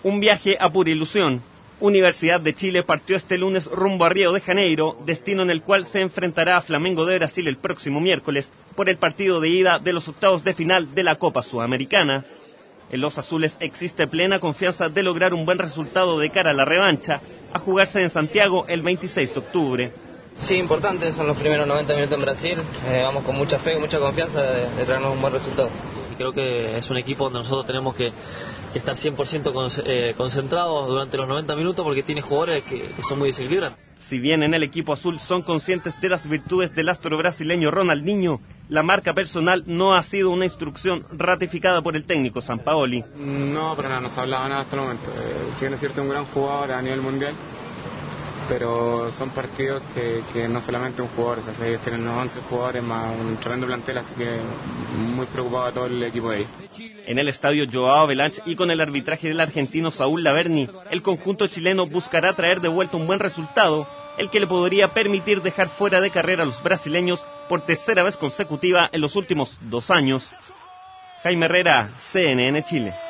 Un viaje a pura ilusión. Universidad de Chile partió este lunes rumbo a Río de Janeiro, destino en el cual se enfrentará a Flamengo de Brasil el próximo miércoles por el partido de ida de los octavos de final de la Copa Sudamericana. En los azules existe plena confianza de lograr un buen resultado de cara a la revancha, a jugarse en Santiago el 26 de octubre. Sí, importante, son los primeros 90 minutos en Brasil, vamos con mucha fe y mucha confianza de traernos un buen resultado. Creo que es un equipo donde nosotros tenemos que estar 100% concentrados durante los 90 minutos porque tiene jugadores que son muy desequilibrantes. Si bien en el equipo azul son conscientes de las virtudes del astro brasileño Ronaldinho, la marca personal no ha sido una instrucción ratificada por el técnico Sampaoli. No, pero no se ha hablado nada hasta el momento. Si bien es cierto, un gran jugador a nivel mundial, pero son partidos que no solamente un jugador, o sea, ellos tienen 11 jugadores más un tremendo plantel, así que muy preocupado a todo el equipo de ahí. En el estadio Joao Belanch y con el arbitraje del argentino Saúl Laverni, el conjunto chileno buscará traer de vuelta un buen resultado, el que le podría permitir dejar fuera de carrera a los brasileños por tercera vez consecutiva en los últimos 2 años. Jaime Herrera, CNN Chile.